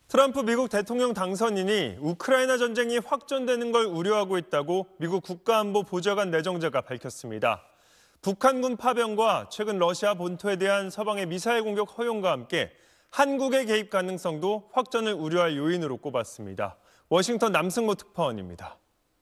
트럼프 미국 대통령 당선인이 우크라이나 전쟁이 확전되는 걸 우려하고 있다고 미국 국가안보보좌관 내정자가 밝혔습니다. 북한군 파병과 최근 러시아 본토에 대한 서방의 미사일 공격 허용과 함께 한국의 개입 가능성도 확전을 우려할 요인으로 꼽았습니다. 워싱턴 남승모 특파원입니다.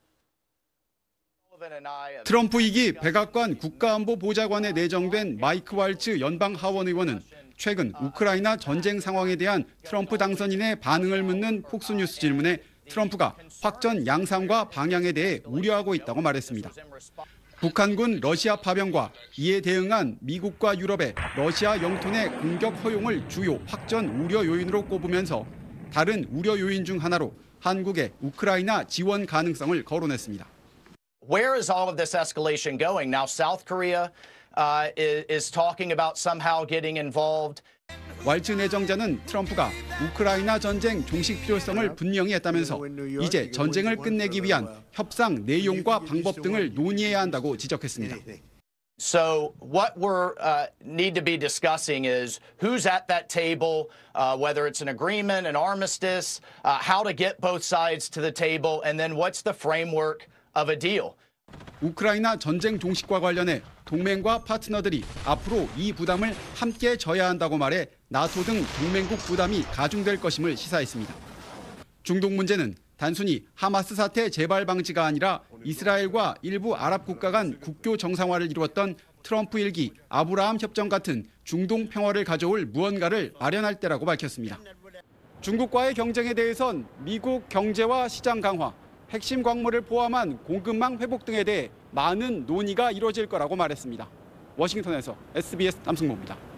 트럼프 2기 백악관 국가안보보좌관에 내정된 마이크 왈츠 연방하원 의원은 최근 우크라이나 전쟁 상황에 대한 트럼프 당선인의 반응을 묻는 폭스뉴스 질문에 트럼프가 확전 양상과 방향에 대해 우려하고 있다고 말했습니다. 북한군 러시아 파병과 이에 대응한 미국과 유럽의 러시아 영토 내 공격 허용을 주요 확전 우려 요인으로 꼽으면서 다른 우려 요인 중 하나로 한국의 우크라이나 지원 가능성을 거론했습니다. Where is all of this escalation going? Now, South Korea is talking about somehow getting involved. 왈츠 내정자는 트럼프가 우크라이나 전쟁 종식 필요성을 분명히 했다면서 이제 전쟁을 끝내기 위한 협상 내용과 방법 등을 논의해야 한다고 지적했습니다. So what we're need to be discussing is who's at that table, whether it's an agreement, an armistice, how to get both sides to the table, and then what's the framework of a deal. 우크라이나 전쟁 종식과 관련해 동맹과 파트너들이 앞으로 이 부담을 함께 져야 한다고 말해 나토 등 동맹국 부담이 가중될 것임을 시사했습니다. 중동 문제는 단순히 하마스 사태 재발 방지가 아니라 이스라엘과 일부 아랍 국가 간 국교 정상화를 이루었던 트럼프 1기 아브라함 협정 같은 중동 평화를 가져올 무언가를 마련할 때라고 밝혔습니다. 중국과의 경쟁에 대해선 미국 경제와 시장 강화, 핵심 광물을 포함한 공급망 회복 등에 대해 많은 논의가 이루어질 거라고 말했습니다. 워싱턴에서 SBS 남승모입니다.